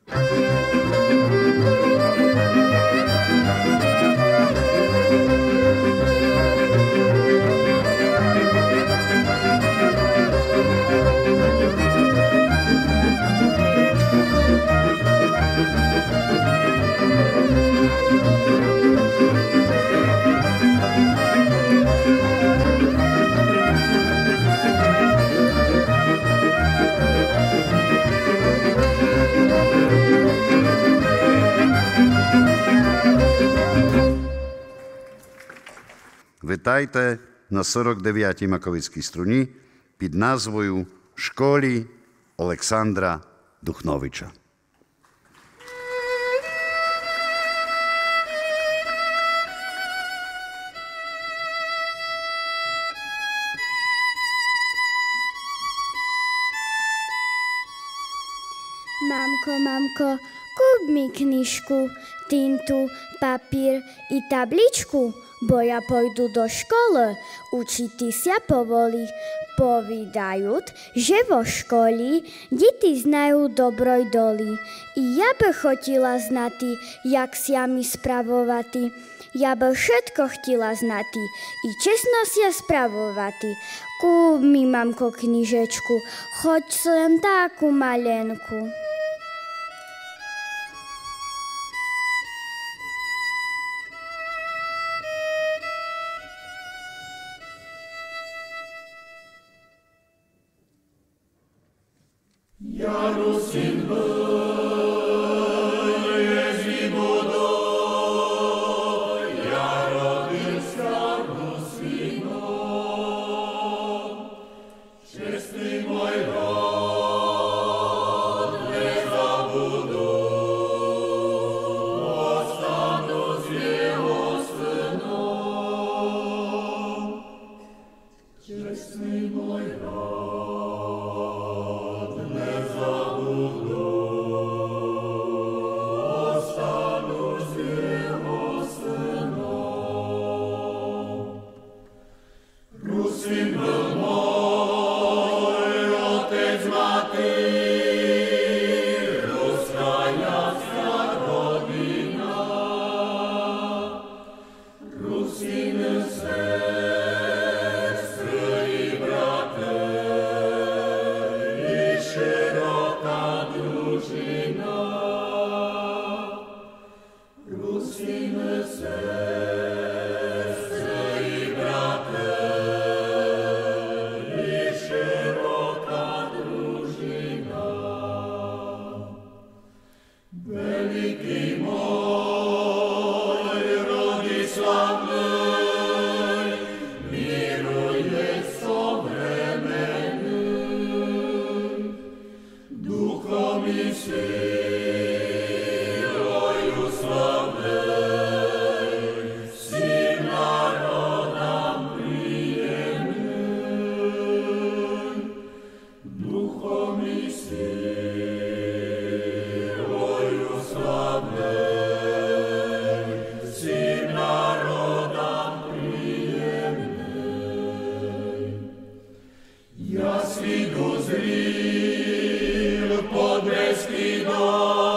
Вітайте на 49-й Маковицькій струні під назвою «Школі Олександра Духновича». Mamko, kúp mi knižku, tintu, papír i tabličku, bo ja pojdu do školy, učiti sa povoli. Povídajúc, že vo školi deti znajú dobroj doli. I ja by chotila znati, jak sa mi spravovati. Ja by všetko chtila znati i čestno sa spravovati. Kúp mi, mamko, knižečku, choď len takú malenku. Dozril pod nebeský dom.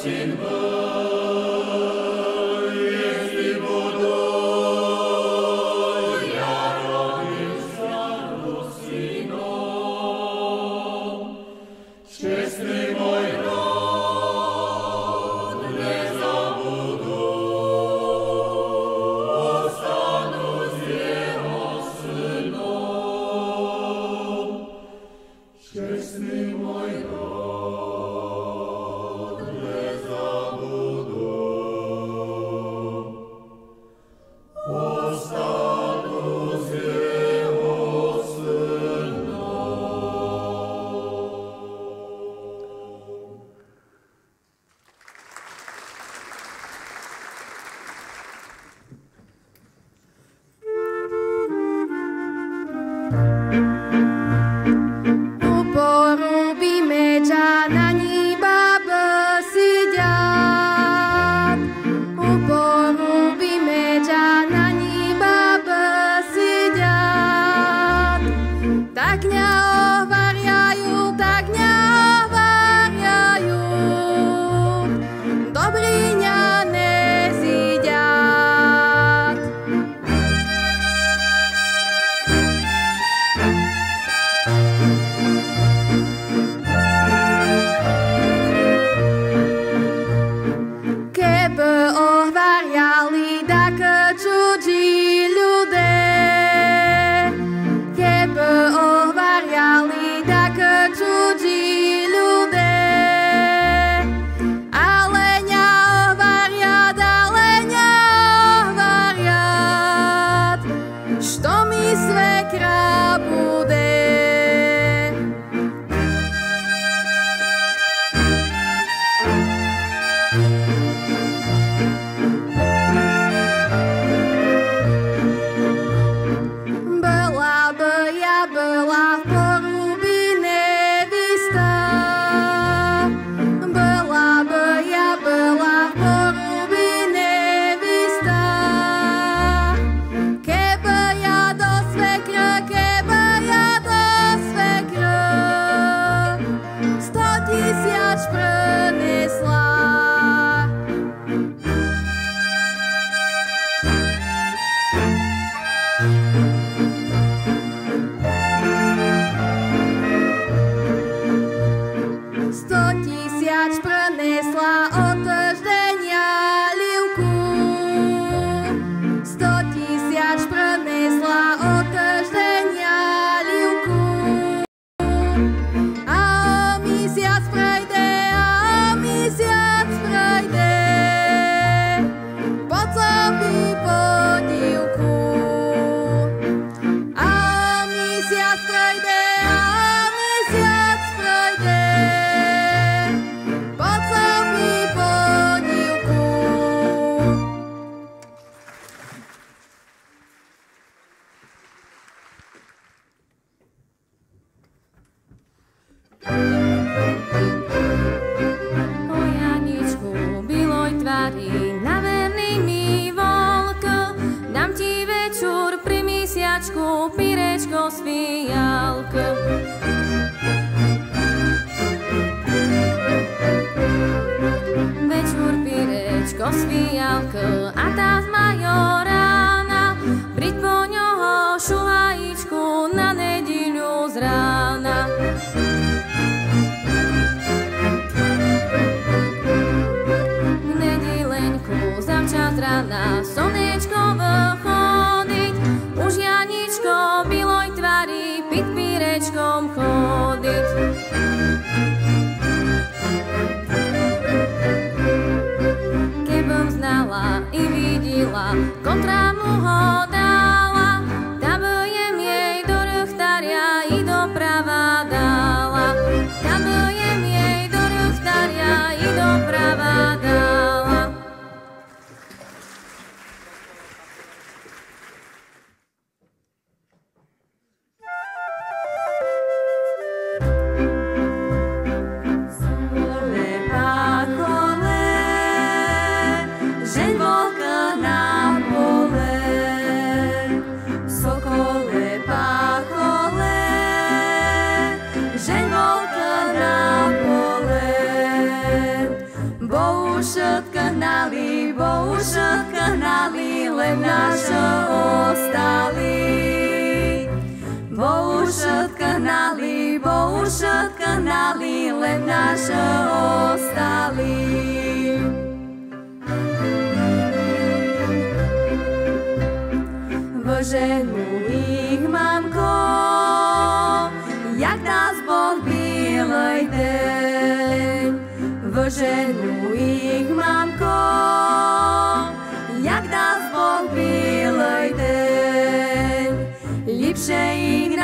Bow už odkahnali, len naše ostali. Bo už odkahnali, len naše ostali. Vženu ich, mamko, jak nás Boh bílej deň. Vženu ich, mamko, jak nás Boh bílej deň. Lipšie ich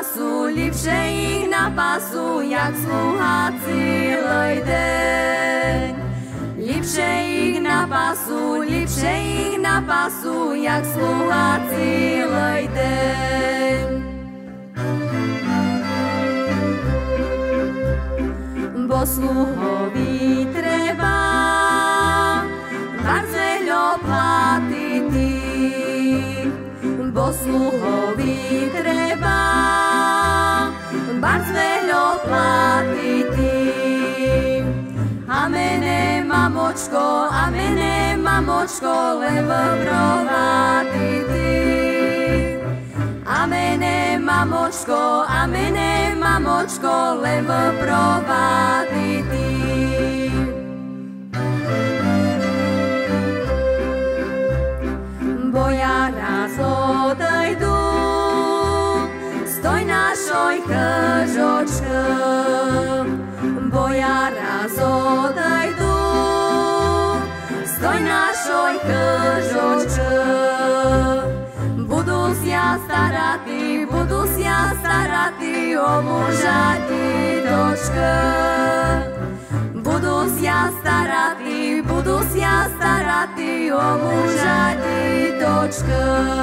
na pasu, jak sluha celej deň. Lipšie ich na pasu, jak sluha celej deň. Bo sluhovi treba bardzo veľa platiti. Bo sluhovi treba bardzo veľa platiti. A mene mamočko, lebo provatiti. A mene mamočko, lebo provatiti. Bo ja raz odejdu z toj našoj chržočke. Bo ja raz odejdu z toj našoj chržočke. Budu starati o muža ditočke. Budu starati o muža ditočke.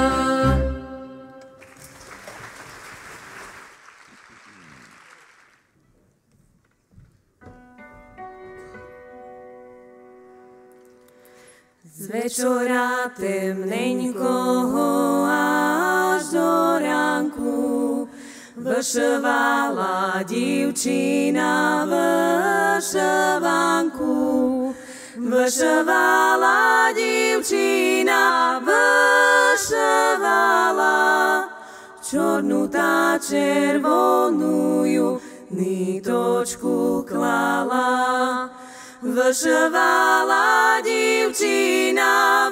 Z večera temneňkoho až do ránku vyševala divčina vyševanku. Vyševala divčina, vyševala čornú tá červonujú nitočku klala. Vyševala divčina,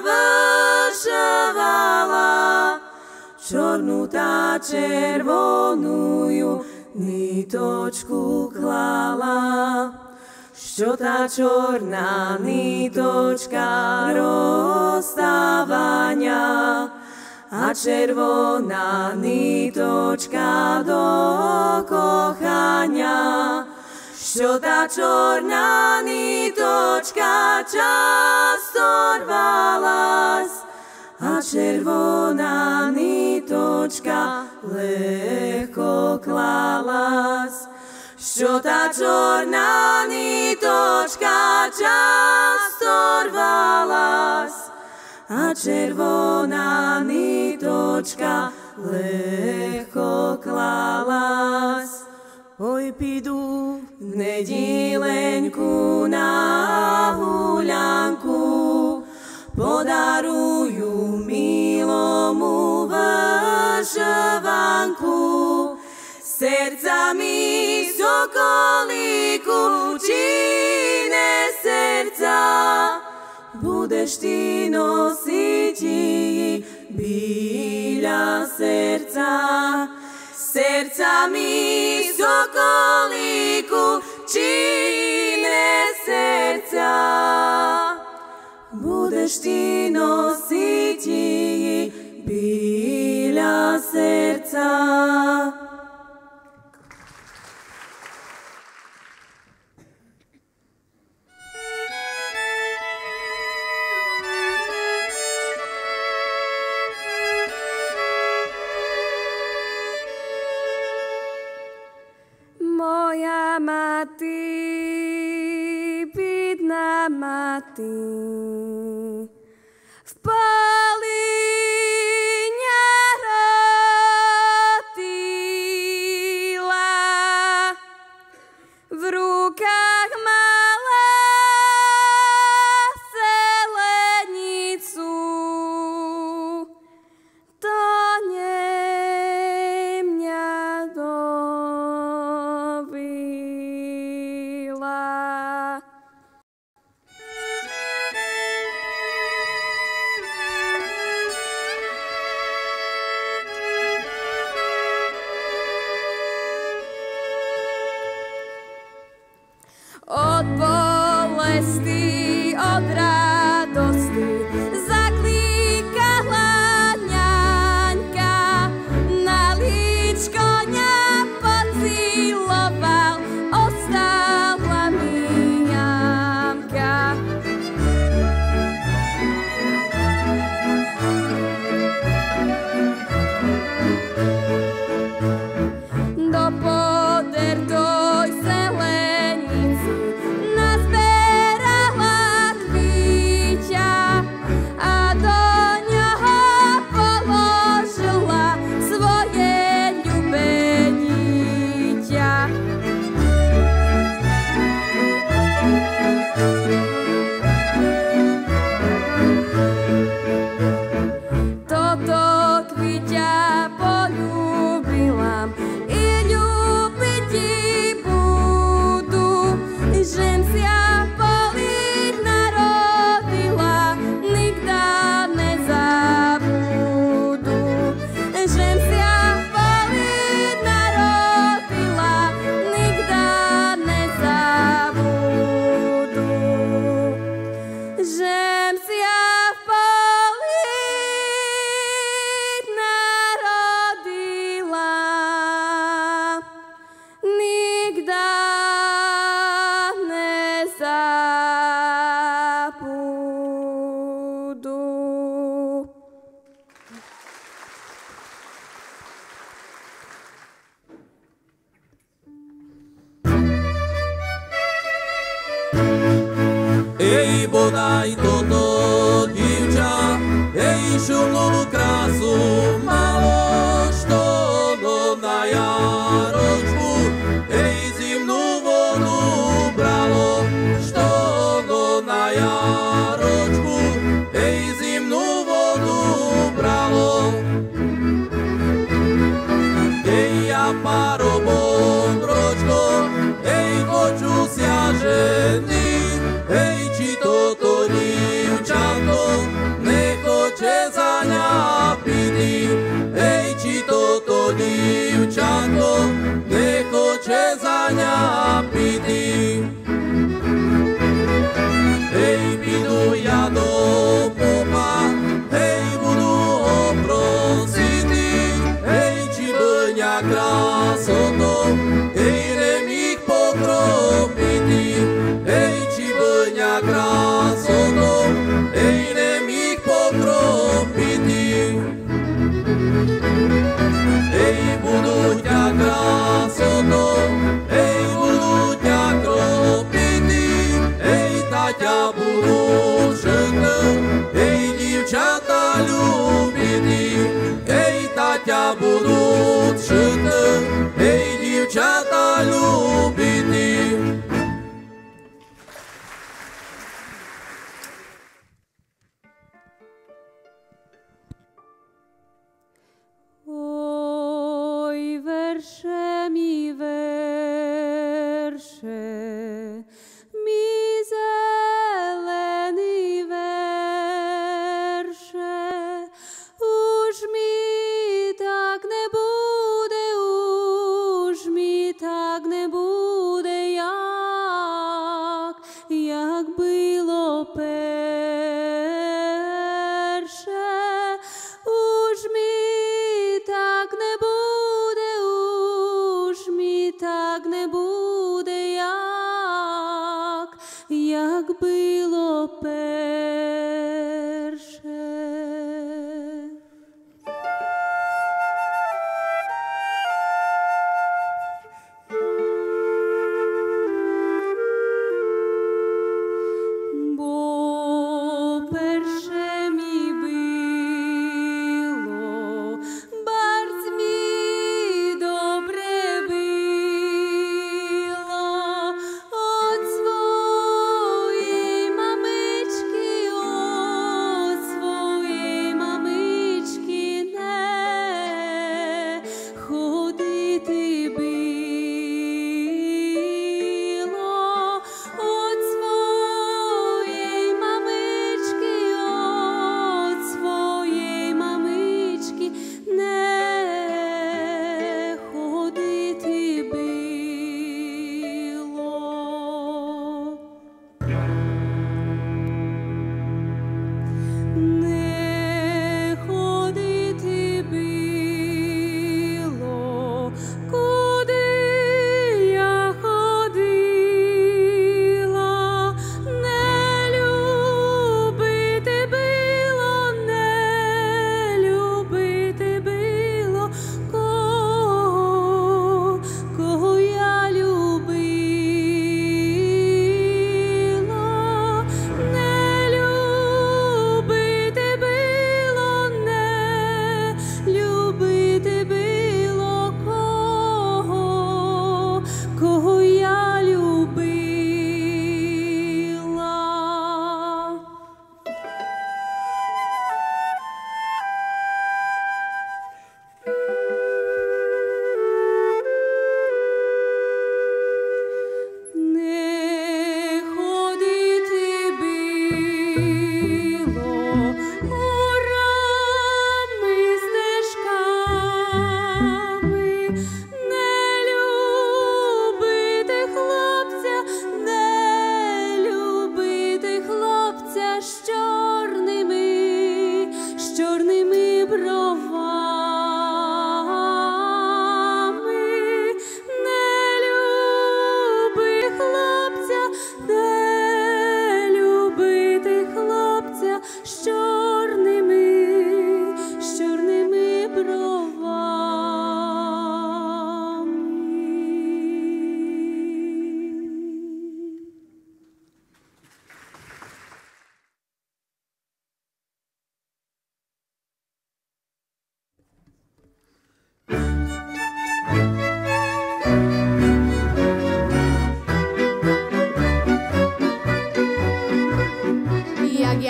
vyševala čornú tá červonujú nitočku klala. Čo tá čorná nitočka rozstávania a červoná nitočka do kochania. Čo tá čorná nitočka často rvalas a červoná nitočka lehko klalas. Čo tá čorná nitočka často rvalas a červoná nitočka lehko klalas. Oj, pidu v nedíleňku na huľanku, podarujú milomu vyševanku. Sercami sokolíku, číne serca, budeš ty nosiť bíľa serca. Sercami sokolíku, číne serca, budeš ty nosiť bíľa serca. Moja mati, bidná mati, v poli nerodila, v rukách mala od bolesti, od radosti. Zaklíkala ňaňka, na líčko ňa pociloval, ostala míňamka. Do poderdoj zelenici nazberala kvíťa a do ňoho položila svoje ľubeníťa. Toto kvíťa poľúbila i ľúbiť budú, žen sia poliť narodila, nikda nezabudú. Žen sia poliť narodila, nikda nezabudú. Žen sia poliť narodila, nikda nezabudú. Ej, bodaj toto dívča, ej, šumnú krásu malo, što ono na jaročku, ej, zimnú vodu bralo, što ono na jaročku, ej, zimnú vodu bralo. Ej, ja parobom bročko, ej, хочу ся ženiť, ej, či toto dívčatko nechoče za ňa piti, ej, či toto dívčatko nechoče za ňa piti. Ej, pidu ja do popa, ej, budu ho prosiť, ej, či blňa krásoto, ej, nem ich pokropiti, ej, či blňa krásoto, ej, nem ich pokropiti. Ej, budu ťa krásoto, ej, budu ťa kropiti, ej, ta ťa budu všetko, ej, dívčata ľubiti, ej, ta ťa budu všetko, ej, dívčata ľubiti. Oj, verše mi verše, mi zelený verše, už mi tak nebude, už mi tak nebude, jak bylo perše. Už mi tak nebude, už mi tak nebude, jak bylo perše. Bo perše mi bylo, barc mi dobre bylo, od svojej mamečky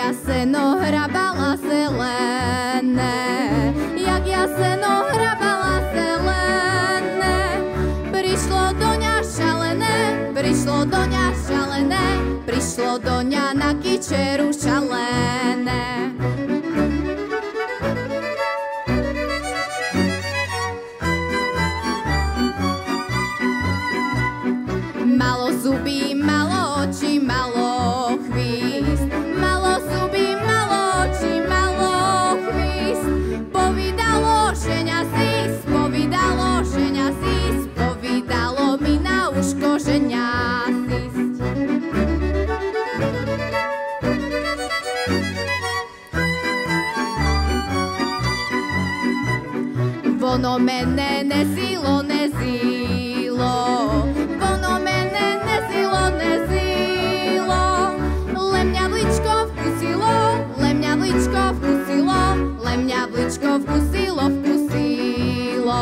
ja seno hrabala zelené, jak ja seno hrabala zelené. Prišlo do ňa šalené, prišlo do ňa šalené, prišlo do ňa na kyčeru šalené. Malo zuby, malo oči, malo chvíst. Malo zuby, malo oči, malo chvíst. Povídalo, ženia si, spovídalo, ženia si, spovídalo mi na uško, ženia si. Vono mene nezilo, nezilo. Vono mene nezilo, nezilo. Len mňa vličko vkusilo, len mňa vličko vkusilo, len mňa vličko vkusilo, vkusilo.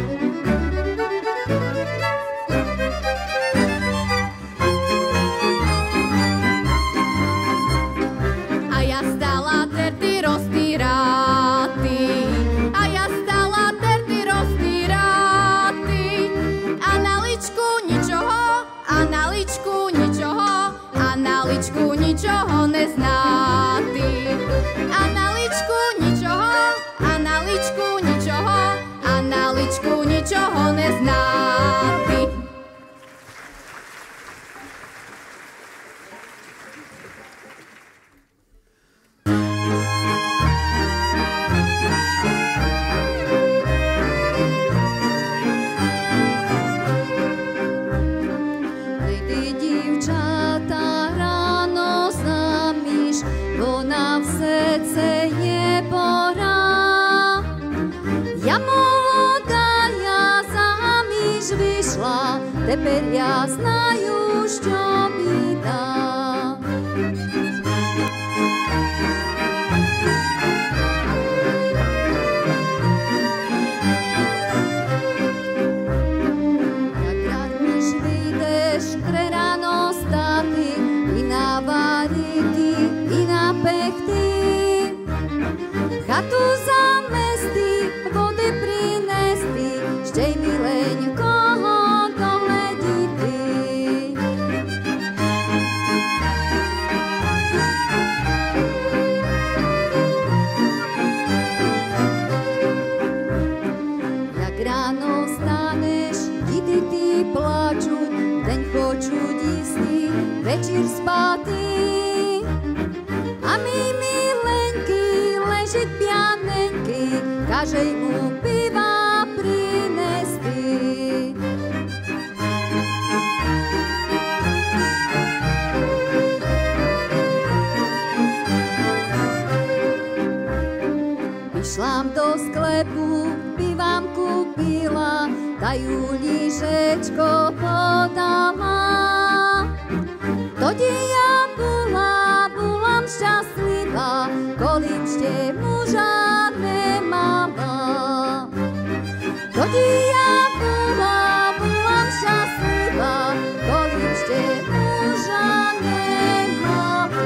A ja stála terty roztýraty, a ja stála terty roztýraty. A na ličku ničoho, a na ličku ničoho, a na ličku ničoho neznáty. A na ličku ničoho, a na ličku ničoho, a na ličku ničoho neznáty. Ty dívčata ráno známiš, ona v srdce neporá. Ja молода, ja заміж вийшла, тепер я знаю, що біда. Jak radniš vyjdeš pre ráno státy, i na varíky, i na pechty. Chatu zamestí, vody prinesti, štej mileňko dohledí ty. Jak ráno staneš, dity ty plačú, deň počuť istý, večer spátý. A my milenky ležiť pianenky, kažej mu piva prinesti. Išlám do sklepu, pivam kúpila, tajú lížečko podala. Todi ja bolam šťastlivá, količte muža nemala. Todi ja bolam šťastlivá, količte muža nemala.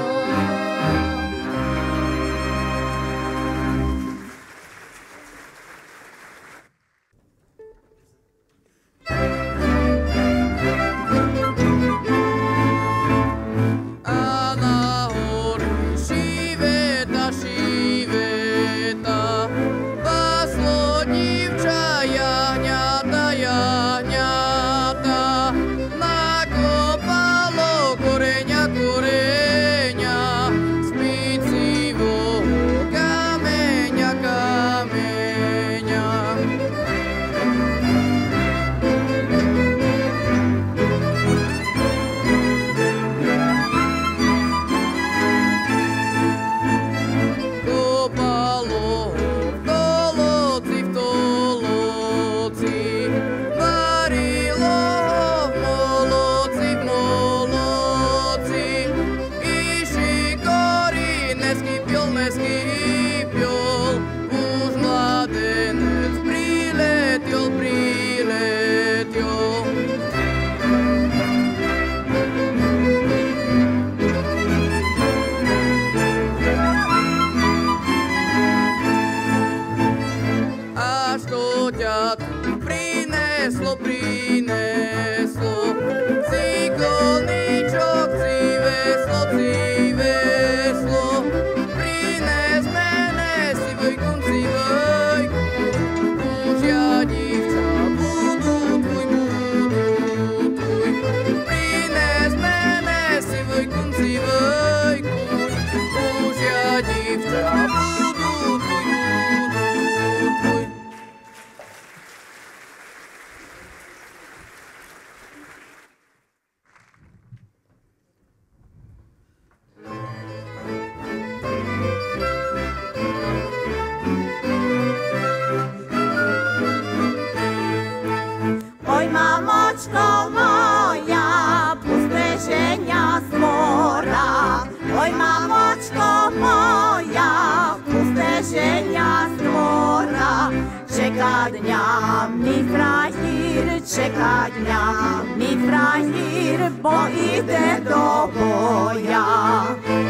народження з двора. Чека дня, мій фраїр, чека дня, мій фраїр, бо іде до боя.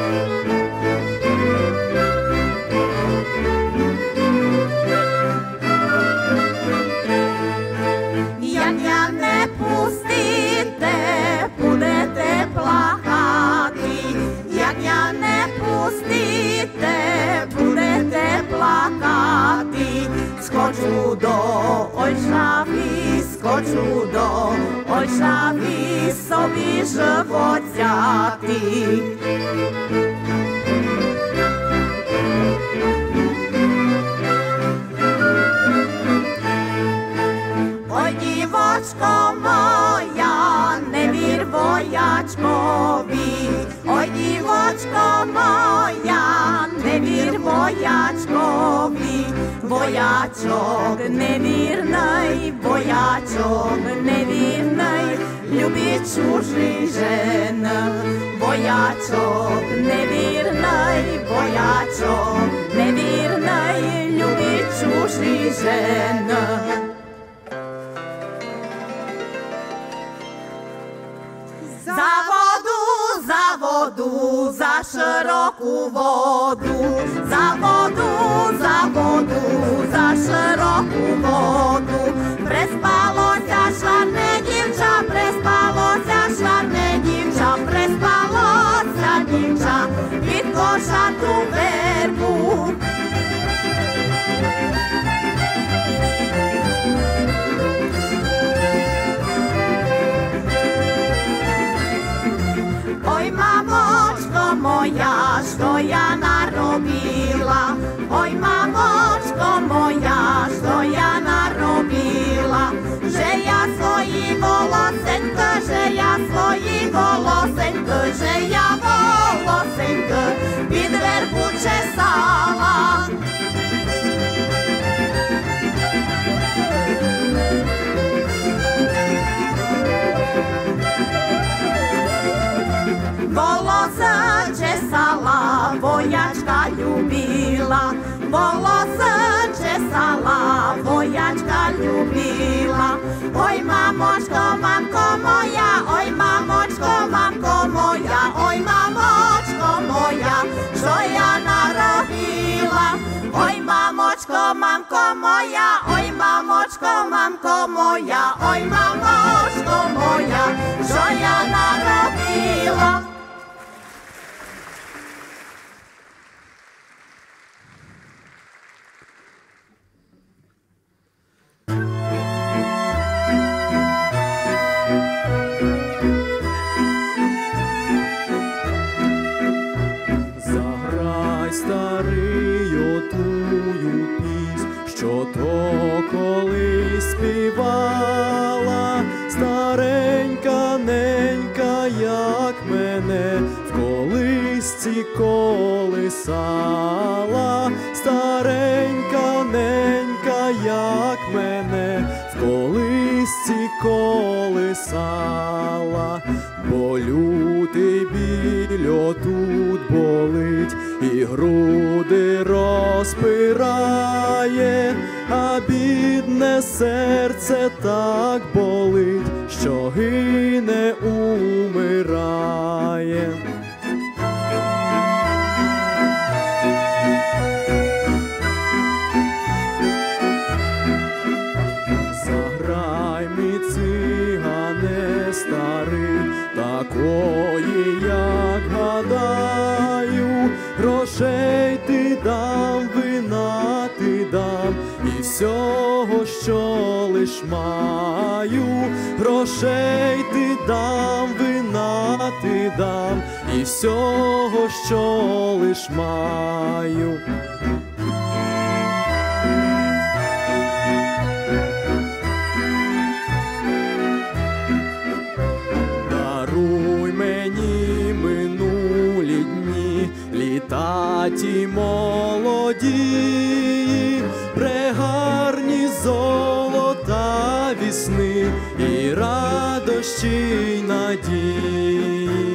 Як я не пустите, будете плакати. Як я не пустите, будете плакати. Скочу до Ольшави, скочу до Ольшави, собі живот взяти. Ой, дівочко моя, не вір воячкові. Ой, дівочко моя, не вір воячкові. Воячок невірний, воячок невірний, любить чужий жен. Воячок невірний, воячок невірний, любить чужий жен. За широку воду, за воду, за широку воду. Приспалося шварне дівча, приспалося шварне дівча, приспалося дівча під кошату вербу. Ой, мамочко моя, що я наробила? Ой, мамочко моя, що я наробила? Же я свої волосеньки, же я свої волосеньки, же я волосеньки під вербу чесала. Волоса чесала, воячка любила. Волоса чесала, воячка любила. Ой, мамочко, мамко моя, ой, мамочко, мамко моя, ой, мамочко моя, що я наробила? Ой, мамочко, мамко моя, ой, мамочко, мамко моя, ой, мамочко моя, що я наробила? Заграй, старий, отую пісню, що то колись співала, старенька ненька, як мене в колисці колисала. Старенька ненька, як мене в колисці колисала. Бо лютий біль отут болить і груди розпирає, а бідне серце так болить, що гине, умирає. Заграй мій цигане старий, такої, як гадаю, грошей ти дам, вина ти дам, і всього, що лиш маю. Грошей ти дам, вина ти дам, і всього, що лиш маю. Даруй мені минулі дні, літа ті молоді, прегарні золота вісни і радощі й надій.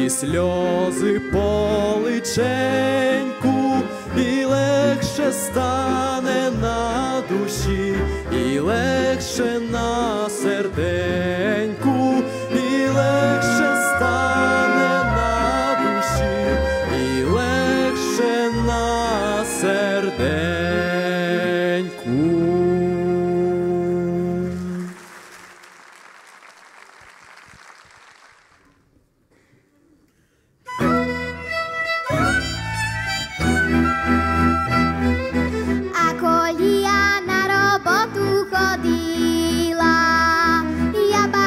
сльози по личеньку, і легше стане на душі, і легше на серденьку, і легше стане на душі, і легше на серденьку. Ako Lia na robotu chodila, ja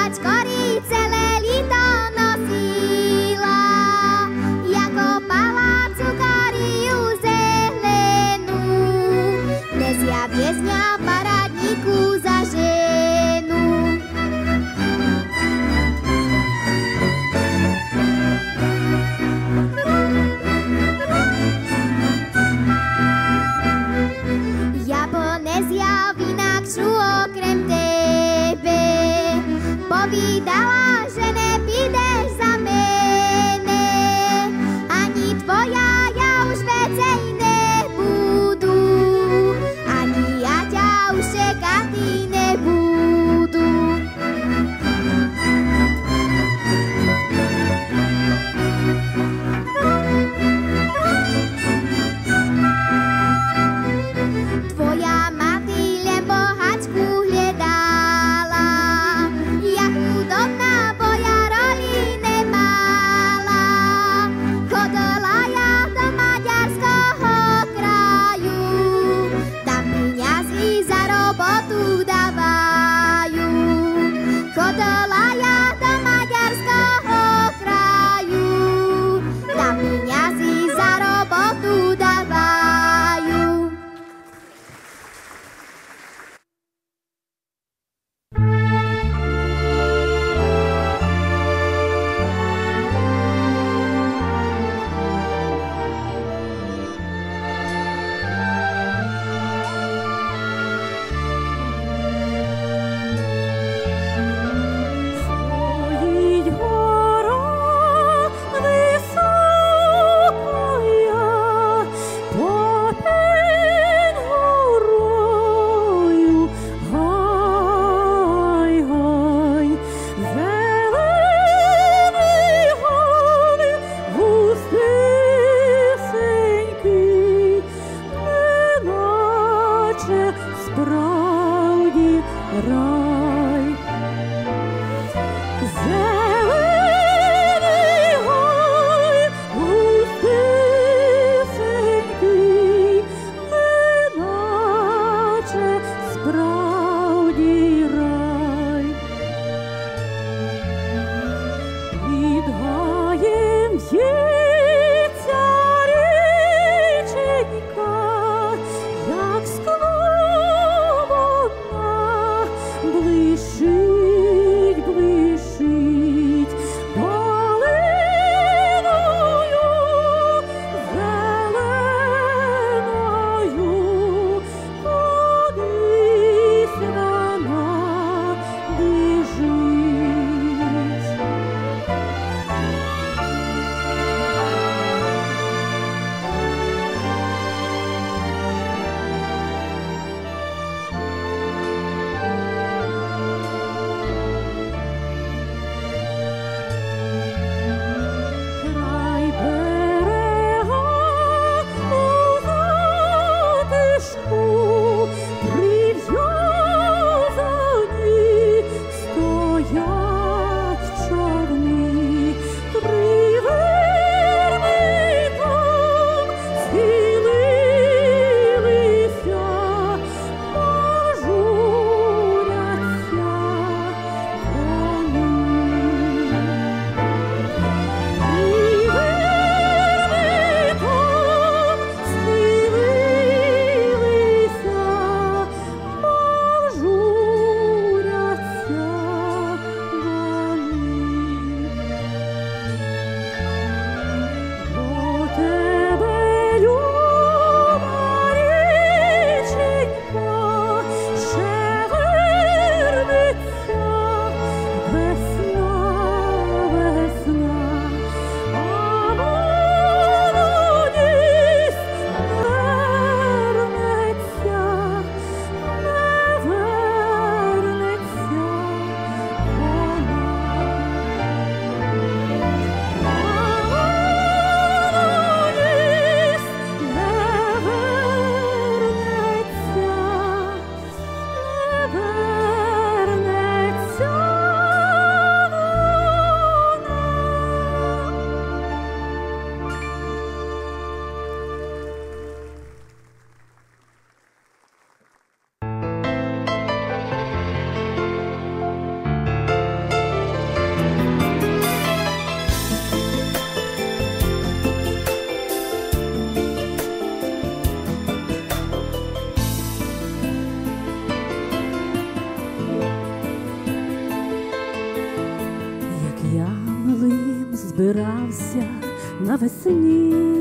збирався навесні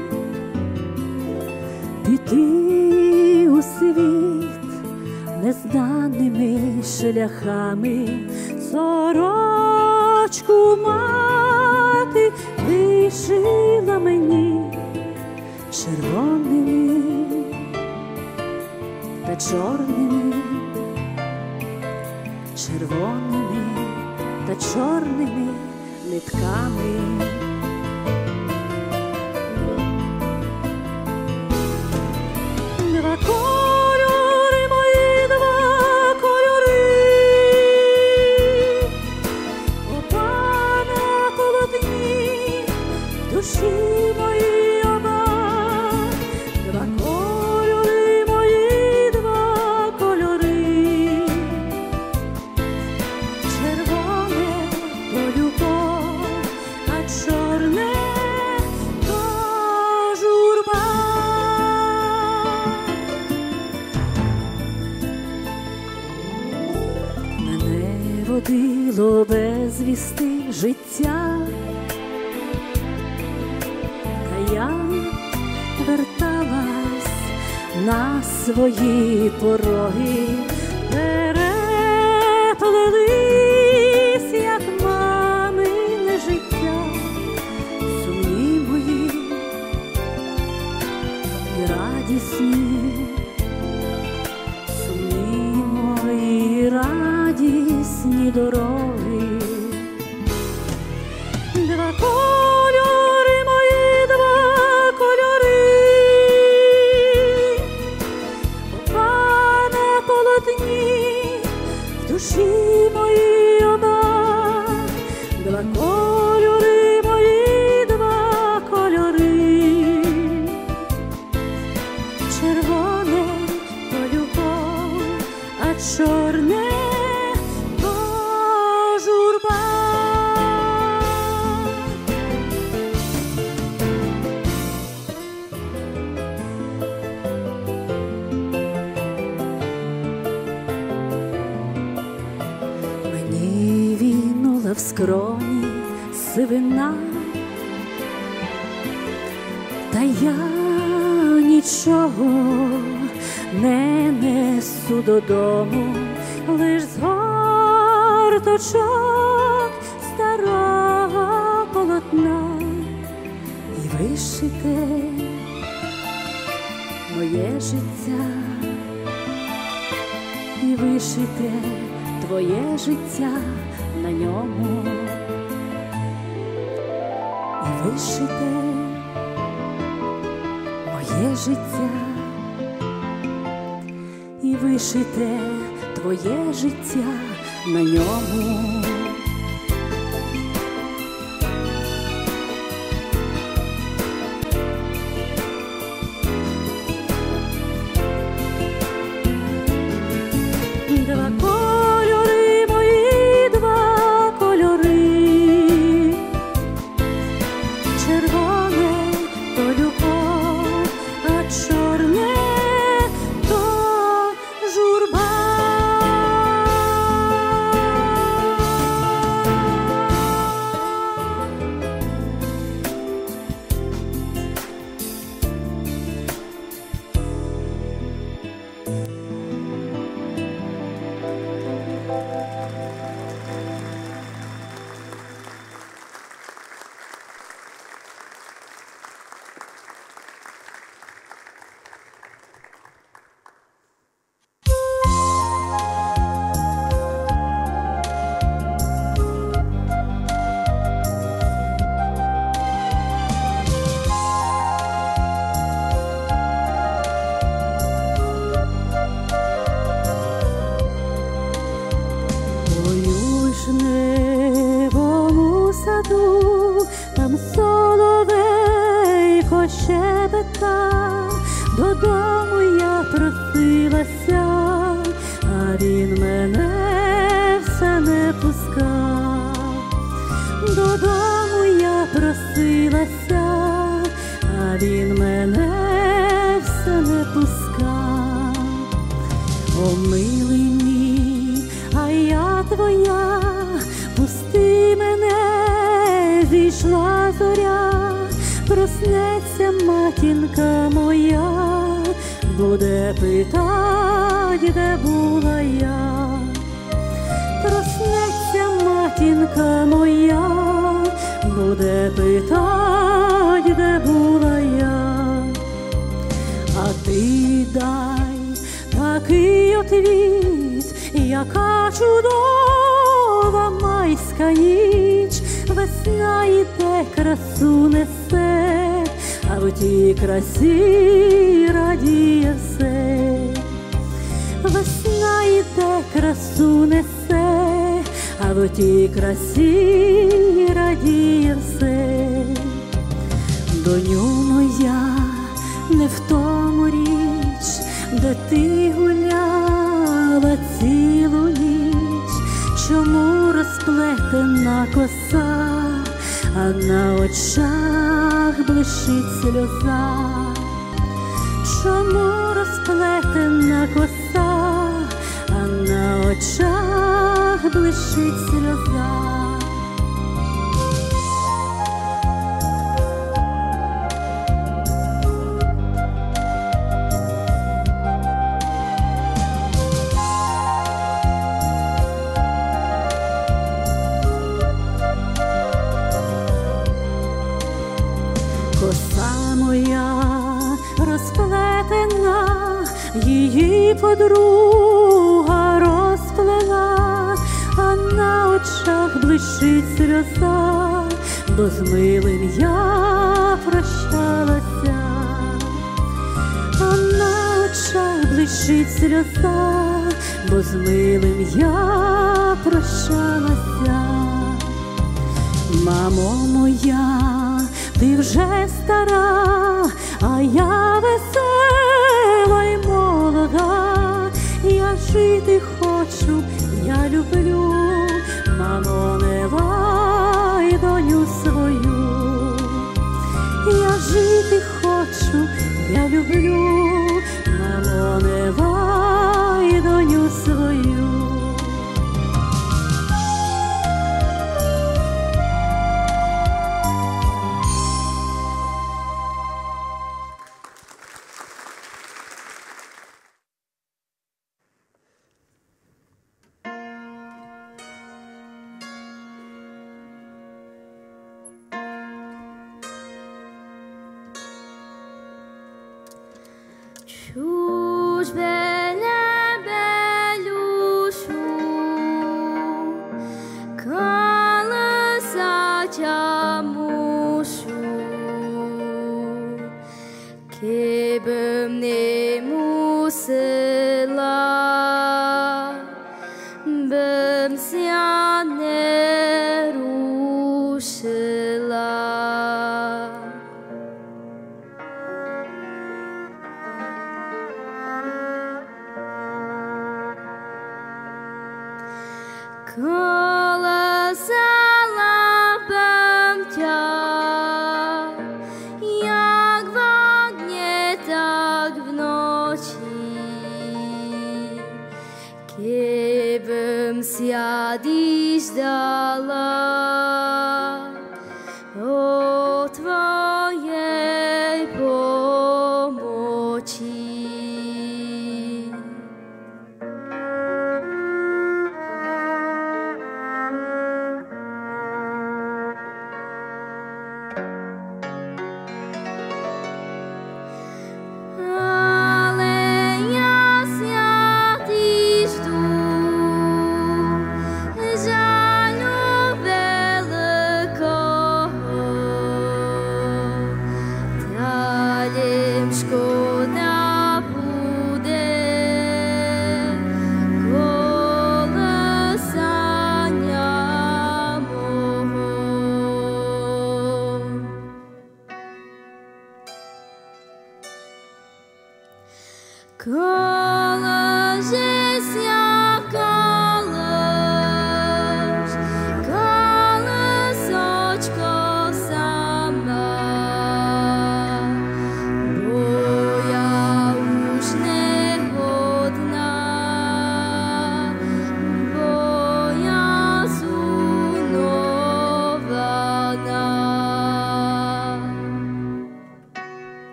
піти у світ незнаними шляхами. Сорочку мати вишила мені червоними та чорними, червоними та чорними нитками. Два кольори мої, два кольори, оба на полотні душі мої оба. Два кольори мої, два кольори, червоне то любов, а чорне то журба. Мене водило безвісти життя, та я верталась на свої пороги. Переплелись, як мамине життя, сумні мої і радісні, сумні мої радісні дороги. Два кольори мої, два кольори, оба на полотні в душі мої оба. Два кольори мої, два кольори, червоне то любов, а чорне то журба. Мені війнула в скроні сивина, та я нічого не несу додому, лиш згорточок старого полотна і вишите моє життя, і вишите твоє життя на ньому, і вишите моє життя, і вишите твоє життя на ньому. Два кольори мої, два кольори, червоне то любов, а чорне то журба. Там соловейко щебетав, додому я просилася, а він мене все не пускав. Додому я просилася, а він мене все не пускав. О, милий мій, а я твоя, пусти мене, зійшла Проснеться матінка моя, буде питать, де була я. Проснеться матінка моя, буде питать, де була я. А ти дай такий отвіт, яка чудова майська ніч. Весна іде, красу несе, а в тій красі радіє все. Весна іде, красу несе, а в тій красі радіє все. Доню моя, не в тому річ, де ти гуляла цілу ніч. Чому розплетена коса, а на очах блищить сльоза? Чому розплетена коса, а на очах блищить сльоза? Коса моя розплетена, її подруга розплела, а на очах блищить сльоза, бо з милим я прощалася. А на очах блищить сльоза, бо з милим я прощалася. Мамо моя, ти вже стара, а я весела й молода. Я жити хочу, я люблю, мамо, не лай доню свою. Я жити хочу, я люблю, мамо, не лай доню свою.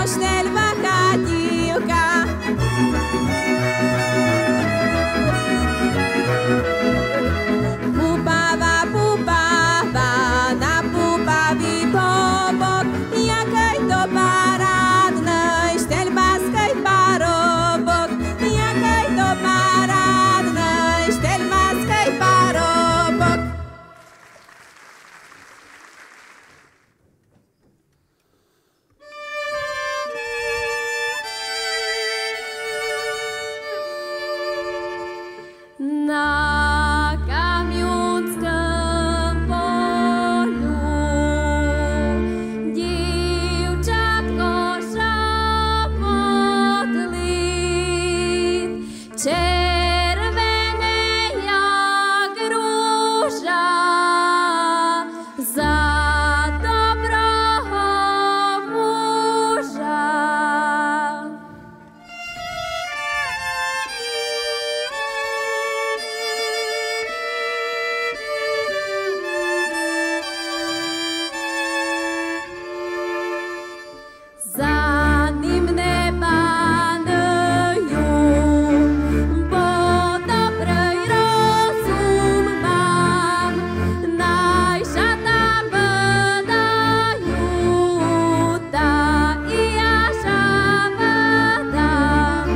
штельбаха дівка. Пупава, пупава, на пупаві бобок, який то парадний штельбаський парубок, який то парадний штельбаський парубок. На Кам'янському полю дівчатко шепотлить, червене, як груша, за доброго мужа. За ним не паною, бо добрий розум мам, найшата видаю, та і я видам.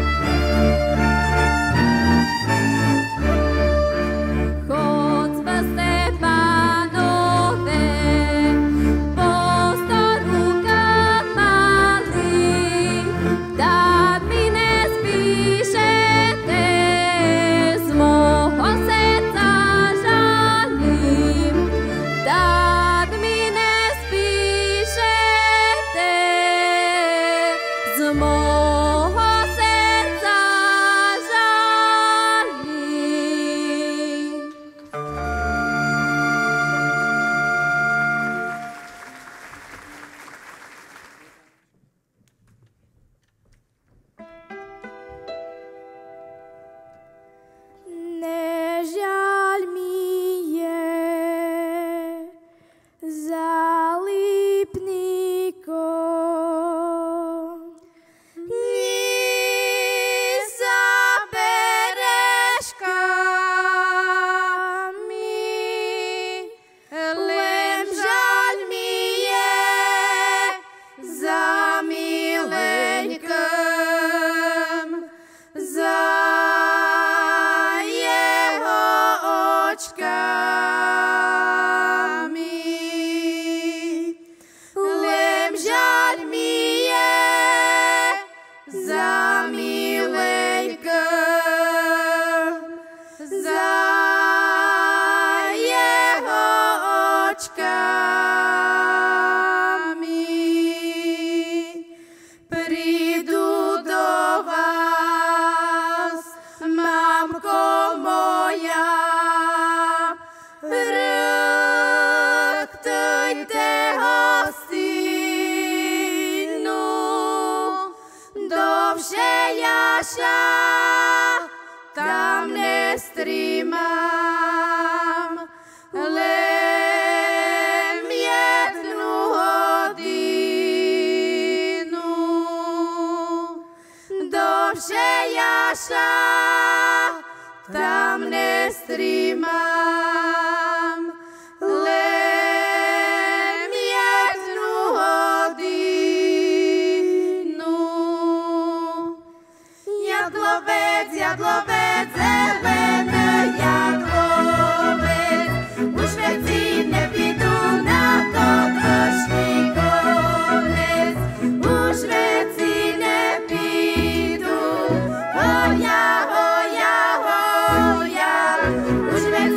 Хоч би Степанове, бо старука мали, та ми не спішете, з мого серця жалім, та ми не спішете, з мого серця жалім. Не жаль міє залипнико, ні за бережками, лем жаль міє за миленьким, за його очками. Лем жаль міє за миленьким, за його очками. Прийду до вас, мамко моя, рихтуйте гостину, довше яша там не стримам, лем єдну годину, довше яша там не стримам, лем єдну годину. Ядловець, ядловець, зелений ядловець, у Швеці не піду на тодвишній конець, у Швеці не піду, гоя, гоя, гоя, у Швеці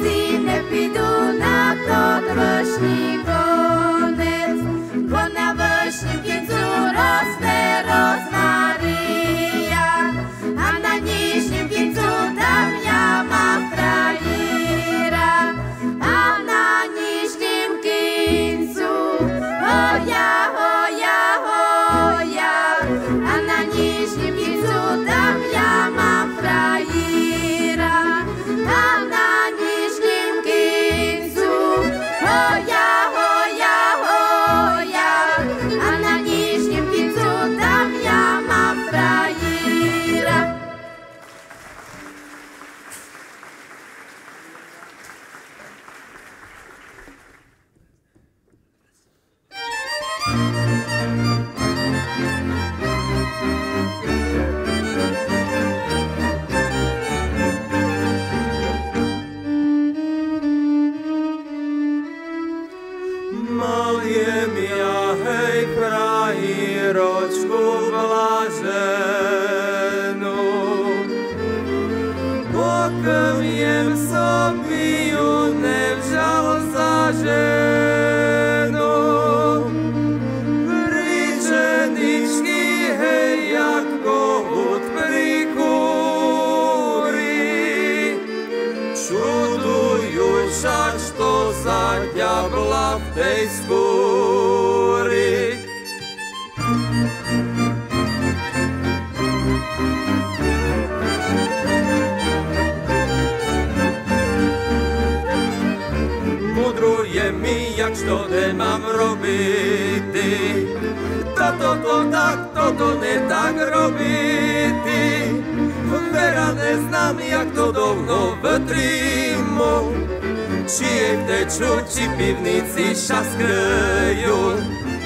Мудрує мій, як що не мам робити, то так, то не так робити. Вера не знам, як то довго витримав, чи є втечу, чи півниці щас крию.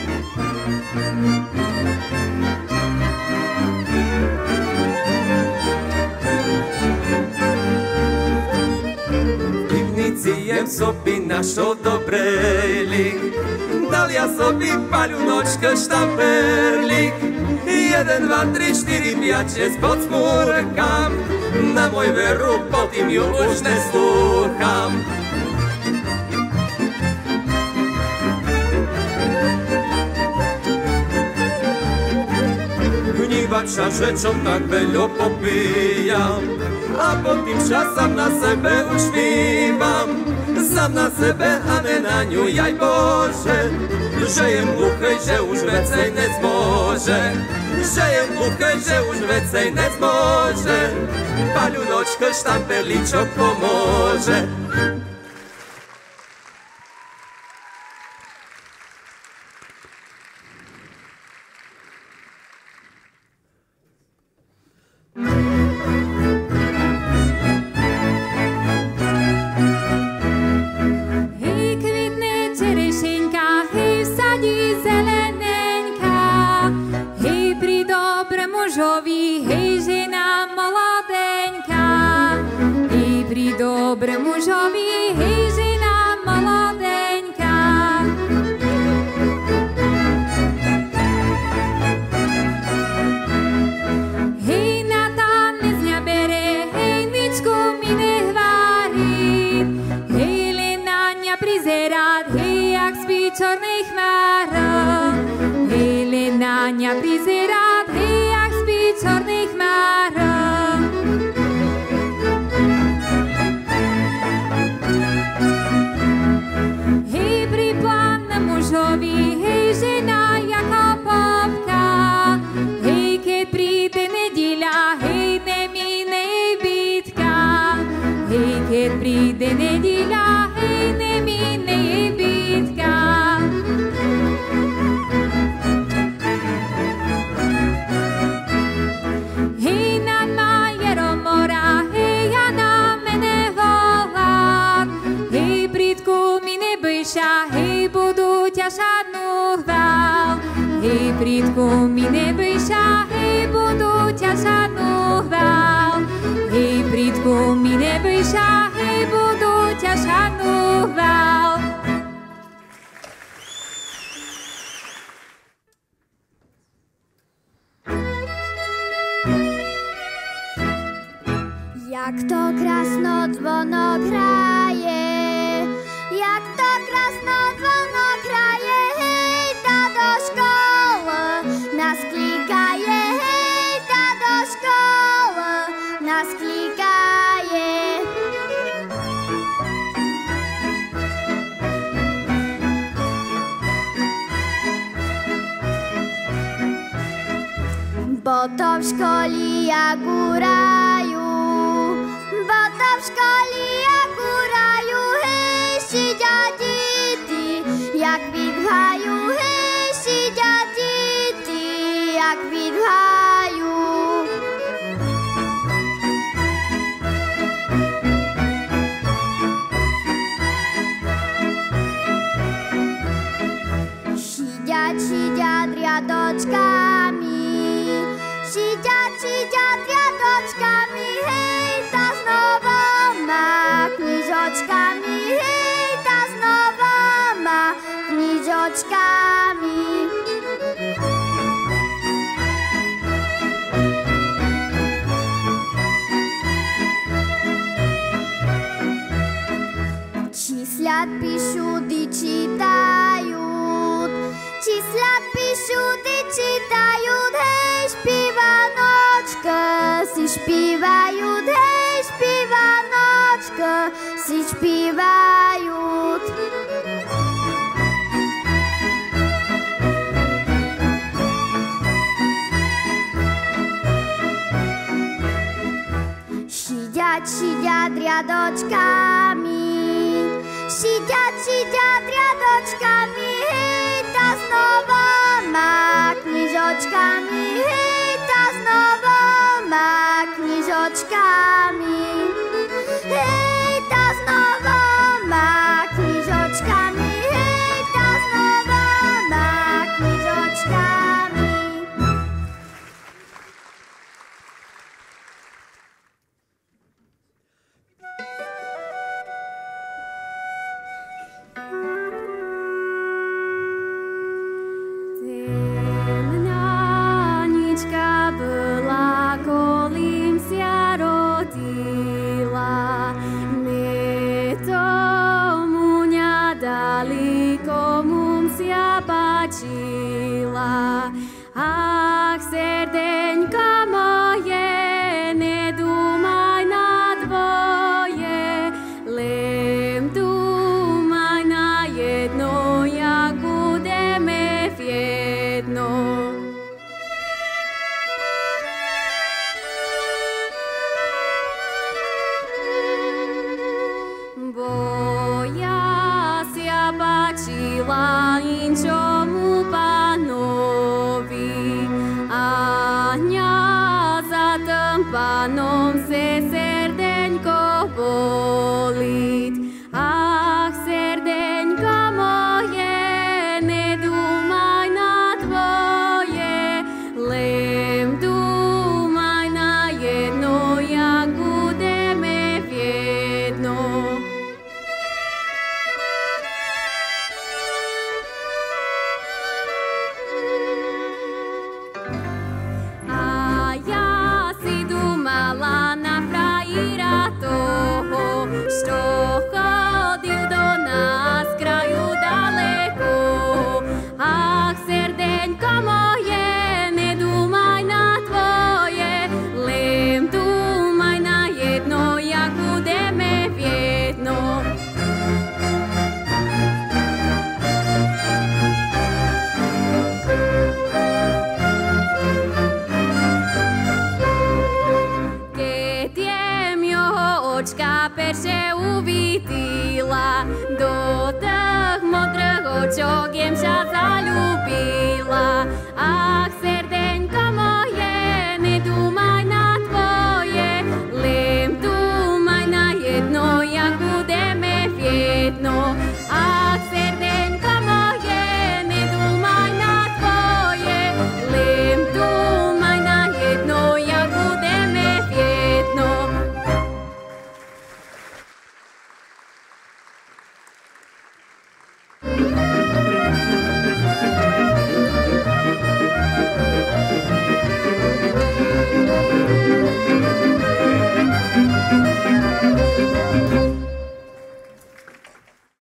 Jem sobie našo dobrejlik, dal ja sobie paľunočka štamperlik. 1, 2, 3, 4, 5, 6 pod smurkam, na môj veru potom ju už neslúcham. Hnívača rzeczą tak veľo popijam, a po tým časam na sebe už vývam. Sám na sebe a ne na ňu, jaj Bože, že je muchej, že už vecej nezmôže. Že je muchej, že už vecej nezmôže. Paľunočko, štamperličok pomôže. Jak to krásno dzwono kraje, jak to krásno dzwono kraje, hej, ta do škoły nas klikaje, hej, ta do škoły nas klikaje. Bo to w szkoli jak góraju, bo to w szkoli jak góraju, hej, siedzia dzieci, jak widhaju, hej, siedzia dzieci, jak widhaju. Siedziać riadoczkami, siedziać riadoczkami, hej, ta znowu ma kniżoczkami, hej, ta znowu ma kniżoczkami. Числят, пишут и читают, числят, пишут и читают, hej, śpiewanочка, si śpiewaють, hej, śpiewanочка, si śpiewaють. riadočkami. Šiťať riadočkami, hej, tá znova má knižočkami, hej, tá znova má knižočkami. Hej, tá znova má knižočkami, hej, tá znova má knižočkami. Temnanička bola, kolím sia rodila. Me tomu ňadali, komu sia páčila. Ach, serdeňka moje, nedúmaj na dvoje, len dúmaj na jedno, jak budeme v jedno. Boja sia páčila inčomu pánovi, a ňa za tým pánom